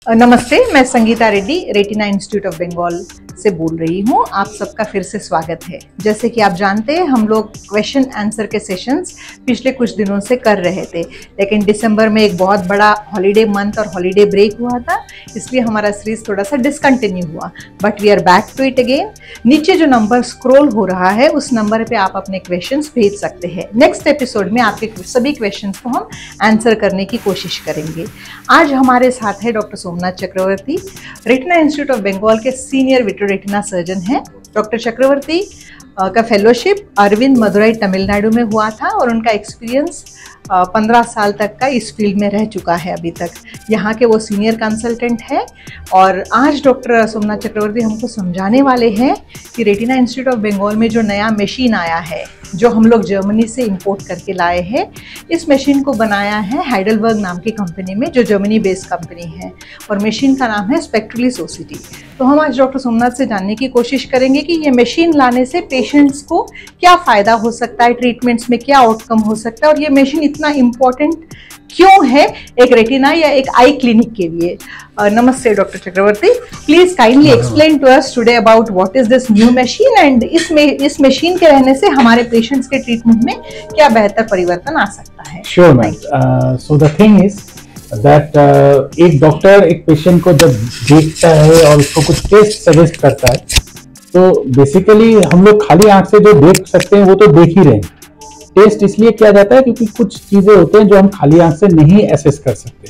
नमस्ते, मैं Sangeeta Reddy retina institute of Bengal से बोल रही हूँ। आप सबका फिर से स्वागत है। जैसे कि आप जानते हैं, हम लोग क्वेश्चन आंसर के सेशंस पिछले कुछ दिनों से कर रहे थे, लेकिन दिसंबर में एक बहुत बड़ा हॉलीडे मंथ और हॉलीडे ब्रेक हुआ था, इसलिए हमारा सीरीज थोड़ा सा डिसकंटिन्यू हुआ। But we are back to it again. नीचे जो नंबर स्क्रॉल हो रहा है उस नंबर पे आप अपने क्वेश्चंस भेज सकते हैं। नेक्स्ट एपिसोड में आपके सभी क्वेश्चंस को हम आंसर करने की कोशिश करेंगे। आज हमारे साथ है doctor Somnath Chakraborty, retina institute of Bengal के सीनियर विट्रो-रेटिना सर्जन हैं। डॉक्टर चक्रवर्ती का फेलोशिप अरविंद मदुरई तमिलनाडु में हुआ था और उनका एक्सपीरियंस 15 साल तक का इस फील्ड में रह चुका है अभी तक। यहाँ के वो सीनियर कंसल्टेंट है और आज डॉक्टर सोमनाथ चक्रवर्ती हमको समझाने वाले हैं कि रेटिना इंस्टीट्यूट ऑफ बंगाल में जो नया मशीन आया है, जो हम लोग जर्मनी से इंपोर्ट करके लाए हैं, इस मशीन को बनाया है हाइडेलबर्ग नाम की कंपनी में, जो जर्मनी बेस्ड कंपनी है, और मशीन का नाम है स्पेक्ट्रलिस ओसीटी। तो हम आज डॉक्टर सोमनाथ से जानने की कोशिश करेंगे कि ये मशीन लाने से पेशेंट्स को क्या फ़ायदा हो सकता है, ट्रीटमेंट्स में क्या आउटकम हो सकता है, और ये मशीन इतना इम्पोर्टेंट क्यों है एक रेटिना या एक आई क्लिनिक के लिए। नमस्ते doctor Chakraborty, please kindly explain to us today about what is this new machine and इस मशीन के रहने से हमारे पेशेंट्स के ट्रीटमेंट में क्या बेहतर परिवर्तन आ सकता है। Sure ma'am. So the thing is that एक डॉक्टर एक पेशेंट को जब देखता है और उसको कुछ टेस्ट सजेस्ट करता है, तो बेसिकली हम लोग खाली आंख से जो देख सकते हैं वो तो देख ही रहे हैं। टेस्ट इसलिए किया जाता है क्योंकि कुछ चीजें होते हैं जो हम खाली आंख से नहीं एसेस कर सकते।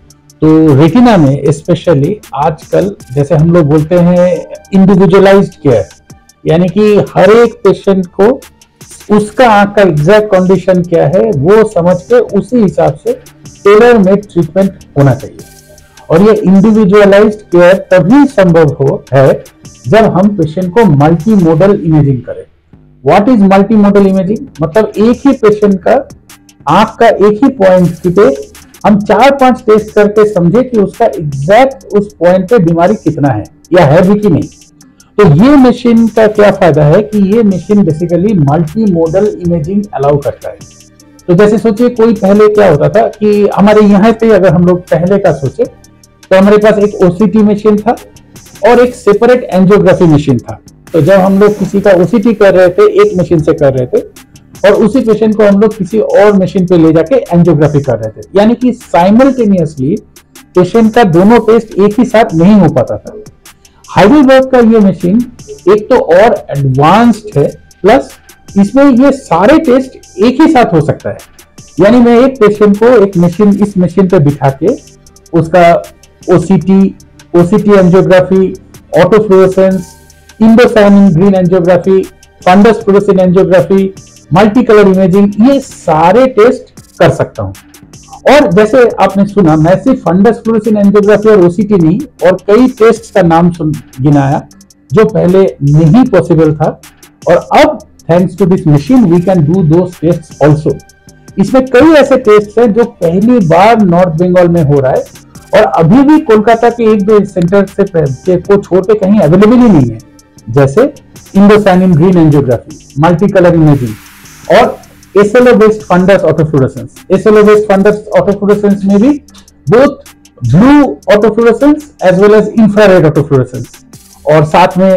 तो रेटिना में स्पेशली आजकल जैसे हम लोग बोलते हैं इंडिविजुअलाइज्ड केयर, यानी कि हर एक पेशेंट को उसका आंख का एग्जैक्ट कंडीशन क्या है वो समझ के उसी हिसाब से टेलर मेड ट्रीटमेंट होना चाहिए। और ये इंडिविजुअलाइज्ड केयर तभी संभव है जब हम पेशेंट को मल्टी मोडल इमेजिंग करें। What is multi modal imaging? मतलब एक ही पेशेंट का आंख का एक ही पॉइंट पे हम 4-5 टेस्ट करके समझे कि उसका एग्जैक्ट उस पॉइंट पे बीमारी कितना है या है भी कि नहीं। तो ये मशीन का क्या फायदा है कि ये machine basically multi modal imaging allow करता है। तो जैसे सोचिए कोई पहले क्या होता था कि हमारे यहाँ पे अगर हम लोग पहले का सोचे तो हमारे पास एक ओसीटी मशीन था और एक सेपरेट एंजियोग्राफी मशीन था। तो जब हम लोग किसी का ओसीटी कर रहे थे एक मशीन से कर रहे थे और उसी पेशेंट को हम लोग किसी और मशीन पे ले जाके एंजियोग्राफी कर रहे थे, यानी कि साइमल्टेनियसली पेशेंट का दोनों टेस्ट एक ही साथ नहीं हो पाता था। हाइडेलबर्ग का ये मशीन एक तो और एडवांस्ड है, प्लस इसमें ये सारे टेस्ट एक ही साथ हो सकता है। यानी मैं एक पेशेंट को एक मशीन इस मशीन पे बिठा के उसका OCT angiography, autofluorescence, indocyanine green angiography, fundus fluorescence angiography, multi colour imaging, ये सारे टेस्ट कर सकता हूं। और जैसे आपने सुना, मैं सिर्फ फंडस फ्लोरेसेंस एंजियोग्राफी और ओसीटी नहीं और कई टेस्ट का नाम गिनाया जो पहले नहीं पॉसिबल था, और अब thanks to this machine we can do those test also. इसमें कई ऐसे टेस्ट हैं जो पहली बार नॉर्थ बंगाल में हो रहा है और अभी भी कोलकाता के 1-2 सेंटर से को छोड़ के कहीं अवेलेबल ही नहीं है, जैसे indocyanine green angiography, multi colour imaging और SLO based fundus autofluorescence. SLO based fundus autofluorescence में भी both blue autofluorescence as well as infrared autofluorescence, और साथ में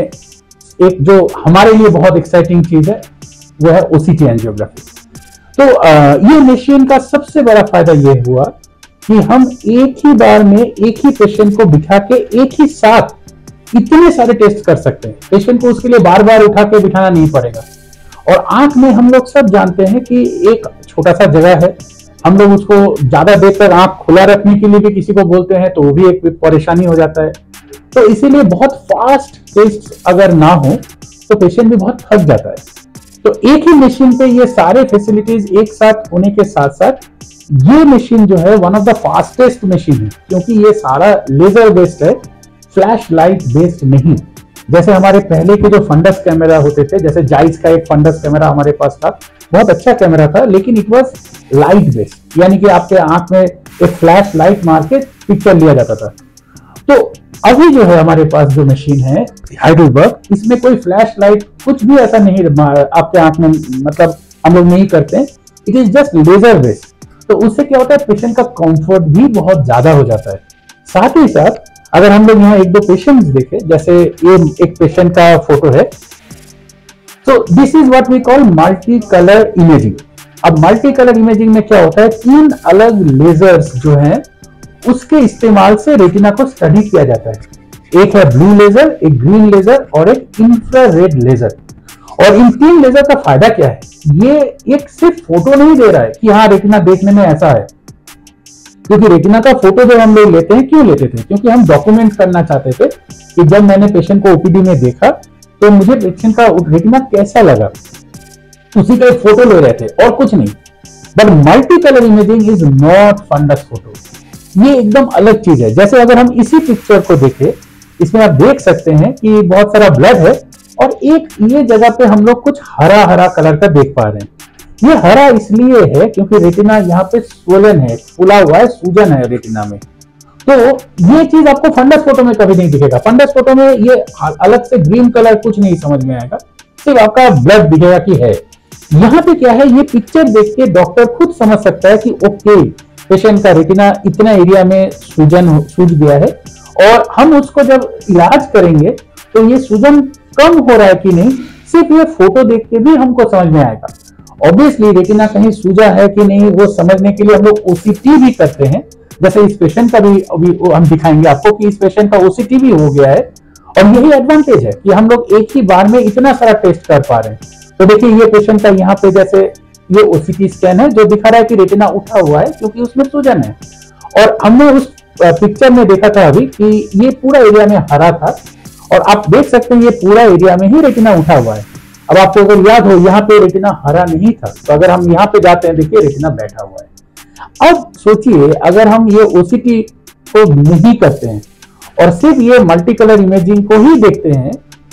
एक जो हमारे लिए बहुत एक्साइटिंग चीज है वो है ओसीटी एंजियोग्राफी। तो ये मशीन का सबसे बड़ा फायदा ये हुआ कि हम एक ही बार में एक ही पेशेंट को बिठा के एक ही साथ इतने सारे टेस्ट कर सकते हैं। पेशेंट को उसके लिए बार बार उठा के बिठाना नहीं पड़ेगा। और आंख में हम लोग सब जानते हैं कि एक छोटा सा जगह है, हम लोग उसको ज्यादा देर तक आंख खुला रखने के लिए भी किसी को बोलते हैं तो वो भी एक परेशानी हो जाता है। तो इसीलिए बहुत फास्ट टेस्ट अगर ना हो तो पेशेंट भी बहुत थक जाता है। तो एक ही मशीन पे ये सारे फैसिलिटीज एक साथ होने के साथ साथ ये मशीन जो है one of the fastest machine है, क्योंकि ये सारा लेजर बेस्ड है, फ्लैश लाइट बेस्ड नहीं। जैसे हमारे पहले के जो फंडस कैमरा होते थे, जैसे जाइस का एक फंडस कैमरा हमारे पास था, बहुत अच्छा कैमरा था, लेकिन इट वाज लाइट बेस्ड, यानी कि आपके आंख में एक फ्लैश लाइट मार के पिक्चर लिया जाता था। तो अभी जो है हमारे पास जो मशीन है हाइडेलबर्ग, इसमें कोई फ्लैश लाइट कुछ भी ऐसा नहीं आपके आंख में, मतलब हम लोग नहीं करते, it is just laser based. तो उससे क्या होता है, पेशेंट का कंफर्ट भी बहुत ज्यादा हो जाता है। साथ ही साथ अगर हम लोग यहाँ एक दो पेशेंट्स देखें, जैसे ये एक पेशेंट का फोटो है, तो this is what we call multi colour imaging. अब मल्टी कलर इमेजिंग में क्या होता है, 3 अलग लेजर्स जो हैं उसके इस्तेमाल से रेटिना को स्टडी किया जाता है। एक है ब्लू लेजर, एक ग्रीन लेजर और एक इंफ्रारेड लेजर। और इन 3 लेजर का फायदा क्या है, ये एक सिर्फ फोटो नहीं दे रहा है कि हाँ रेटिना देखने में ऐसा है, क्योंकि रेटिना का फोटो जब हम लोग लेते हैं, क्यों लेते थे, क्योंकि हम डॉक्यूमेंट करना चाहते थे कि जब मैंने पेशेंट को ओपीडी में देखा तो मुझे पेशेंट का रेटिना कैसा लगा, उसी का एक फोटो ले रहे थे और कुछ नहीं। But multi colour imaging is not fundus photo, ये एकदम अलग चीज है। जैसे अगर हम इसी पिक्चर को देखें, इसमें आप देख सकते हैं कि बहुत सारा ब्लड है और एक ये जगह पे हम लोग कुछ हरा हरा कलर का देख पा रहे हैं। ये हरा इसलिए है क्योंकि रेटिना यहाँ पे स्वोलन है, फूला हुआ है, सूजन है रेटिना में। तो ये चीज आपको फंडस फोटो में कभी नहीं दिखेगा। फंडस फोटो में ये अलग से ग्रीन कलर कुछ नहीं समझ में आएगा, सिर्फ आपका ब्लड दिखेगा कि है। यहाँ पे क्या है, ये पिक्चर देख के डॉक्टर खुद समझ सकता है कि ओके पेशेंट का रेटिना इतना एरिया में सूज गया है, और हम उसको जब इलाज करेंगे तो ये सूजन कम हो रहा है कि नहीं, सिर्फ ये फोटो देख के भी हमको समझ में आएगा। ऑब्वियसली रेटिना कहीं सूजा है कि नहीं वो समझने के लिए हम लोग ओसीटी भी करते हैं। जैसे इस पेशेंट का भी अभी हम दिखाएंगे आपको कि इस पेशेंट का ओसीटी भी हो गया है, और यही एडवांटेज है कि हम लोग एक ही बार में इतना सारा टेस्ट कर पा रहे हैं। तो देखिए ये पेशेंट का यहाँ पे जैसे ये ओसीटी स्कैन है जो दिखा रहा है कि रेटिना उठा हुआ है क्योंकि उसमें सूजन है, और हमने उस पिक्चर में देखा था अभी कि ये पूरा एरिया में हरा था, और आप देख सकते हैं ये पूरा एरिया में ही रेटिना उठा हुआ है। अब आपको अगर याद हो यहाँ पे रेटिना हरा नहीं था, तो अगर हम यहाँ पे जाते हैं देखिए रेटिना बैठा हुआ है। अब सोचिए अगर हम ये ओसीटी को नहीं करते हैं और सिर्फ ये मल्टी कलर इमेजिंग को ही देखते हैं,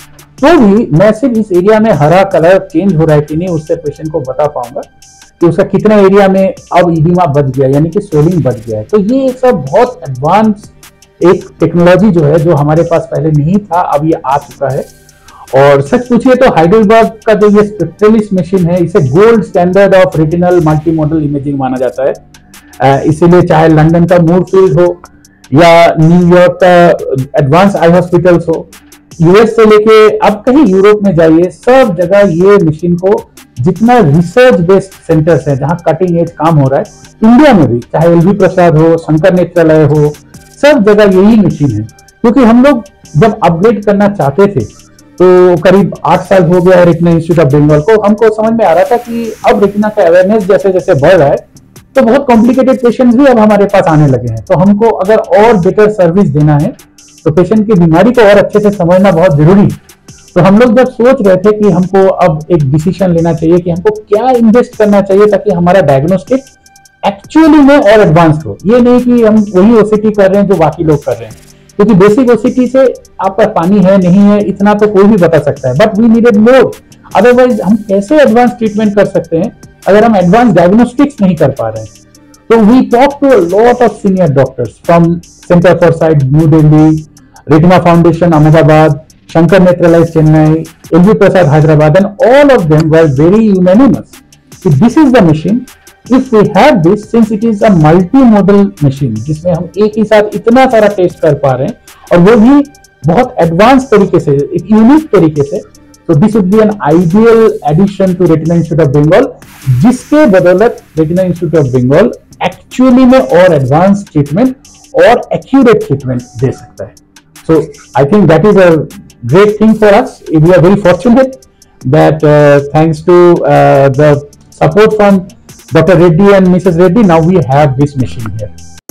तो भी मैं सिर्फ इस एरिया में हरा कलर चेंज हो रहा है कि नहीं उससे पेशेंट को बता पाऊंगा कि उसका कितना एरिया में अब इडिमा बच गया, यानी कि स्वेलिंग बच गया है। तो ये सब बहुत एडवांस एक टेक्नोलॉजी जो है, जो हमारे पास पहले नहीं था, अब ये आ चुका है। और सच पूछिए तो हाइडेलबर्ग का जो ये स्पेक्ट्रलिस्ट मशीन है, इसे gold standard of retinal multi modal imaging माना जाता है। इसीलिए चाहे लंदन का मूरफील्ड हो या न्यूयॉर्क का एडवांस आई हॉस्पिटल्स हो, यूएस से लेके अब कहीं यूरोप में जाइए, सब जगह ये मशीन को, जितना रिसर्च बेस्ड सेंटर्स है जहां कटिंग एज काम हो रहा है, इंडिया में भी चाहे एलवी प्रसाद हो, शंकर नेत्रालय हो, सब जगह यही मशीन है। क्योंकि हम लोग जब अपग्रेड करना चाहते थे तो करीब 8 साल हो गया रेटिना इंस्टीट्यूट ऑफ बंगाल को, हमको समझ में आ रहा था कि अब रेटिना का अवेयरनेस जैसे जैसे बढ़ रहा है तो बहुत कॉम्प्लिकेटेड पेशेंट्स भी अब हमारे पास आने लगे हैं। तो हमको अगर और बेटर सर्विस देना है तो पेशेंट की बीमारी को और अच्छे से समझना बहुत जरूरी है। तो हम लोग जब सोच रहे थे कि हमको अब एक डिसीजन लेना चाहिए कि हमको क्या इन्वेस्ट करना चाहिए ताकि हमारा डायग्नोस्टिक एक्चुअली में और एडवांस हो, ये नहीं कि हम वही ओसीटी कर रहे हैं जो बाकी लोग कर रहे हैं, क्योंकि बेसिक ओसीटी से आपका पानी है नहीं है इतना तो कोई भी बता सकता है, but we needed more. Otherwise हम कैसे एडवांस ट्रीटमेंट कर सकते हैं अगर हम एडवांस डायग्नोस्टिक्स नहीं कर पा रहे हैं। तो we talk to a lot of senior doctors from Centre for Sight New Delhi, Retina Foundation Ahmedabad, Shankar Nethralaya Chennai, L V Prasad Hyderabad, and all of them were very unanimous. This is the machine, if we have this, since it is a multi-modal machine जिसमें हम एक ही साथ इतना सारा test कर पा रहे हैं और वो भी बहुत एडवांस तरीके से, एक यूनिक तरीके से, so this would be an ideal addition to Retina Institute of Bengal, जिसके बदौलत Retina Institute of Bengal actually में और एडवांस ट्रीटमेंट और एक्यूरेट ट्रीटमेंट दे सकता है। So I think that is a great thing for us. We are very fortunate that thanks to the support from Dr. Reddy and Mrs. Reddy, now we have this machine here.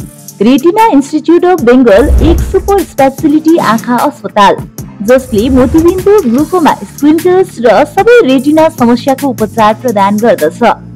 Retina Institute of Bengal एक super speciality आँखा अस्पताल जसले मोतीबिन्दु, glaucoma, स्क्विन्टर्स र सबै retina समस्याको उपचार प्रदान गर्दछ।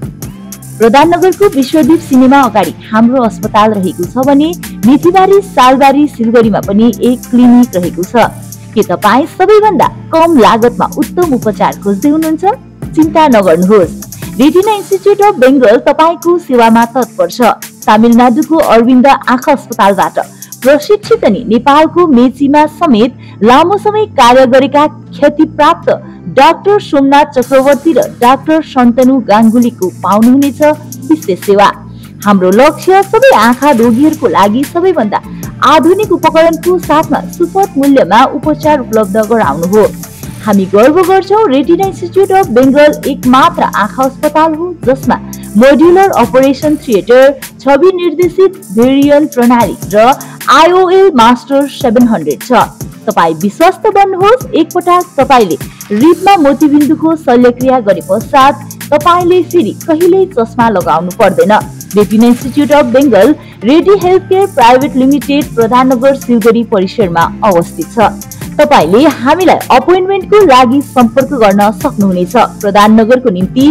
प्रधाननगरको Vishwadeep cinema अगाडि हाम्रो अस्पताल रहेको छ भने मेथीबारी, सालबारी, सिलगढीमा पनि एक क्लिनिक रहेको छ। के तपाई सबैभन्दा कम लागतमा उत्तम उपचार खोज्दै हुनुहुन्छ? चिन्ता नगर्नुहोस्, रेटिना इन्स्टिट्युट अफ बेंगल तपाईको सेवामा तत्पर छ। तमिलनाडुको अरविन्द आँखा अस्पतालबाट प्रशिक्षित अनि नेपालको मेचीमा समेत लामो समय कार्य गरेका ख्यातिप्राप्त डाक्टर सोमनाथ चक्रवर्ती र डाक्टर शन्तनु गाङ्गुलीको पाउनुहुनेछ विशेष सेवा। हाम्रो लक्ष्य सबै आँखा रोगीहरूको लागि सबैभन्दा आधुनिक उपकरणको साथमा सुपथ मूल्यमा उपचार उपलब्ध गराउनु हो। हामी गर्व गर्छौं रेटिना इन्स्टिच्युट अफ बेंगल एक मात्र आँखा अस्पताल हो जसमा मोड्युलर अपरेसन थिएटर, छवि निर्देशित भेरियल प्रणाली र IOL मास्टर 700 छ। तपाई विश्वस्त बन्नुहोस्, एकपटक तपाईले रिपमा मोतीबिन्दुको शल्यक्रिया गरे पश्चात तपाईले फेरि कहिल्यै चस्मा लगाउनु पर्दैन। Retina Institute of Bengal ready health care private limited Pradhannagar Siliguri परिसरमा अवस्थित छ। तपाईले हामीलाई अपोइन्टमेन्टको लागि सम्पर्क गर्न सक्नुहुनेछ। प्रधाननगरको निम्ति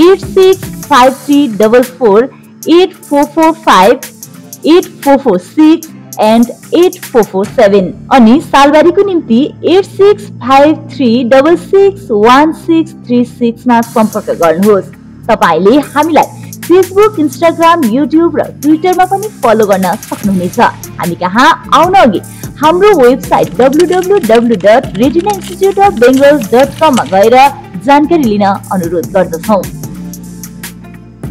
865344 8445 8446 and 8447 अनि सालबारीको निम्ति 8653661636 मा सम्पर्क गर्नुहोस्। तपाईले हामीलाई फेसबुक, इन्स्टाग्राम, युट्युब र ट्विटरमा पनि फलो गर्न सक्नुहुनेछ। हामी कहाँ आउन अघि हाम्रो वेबसाइट www.retinainstituteofbengal.com मा गएर जानकारी लिन अनुरोध गर्दछौं।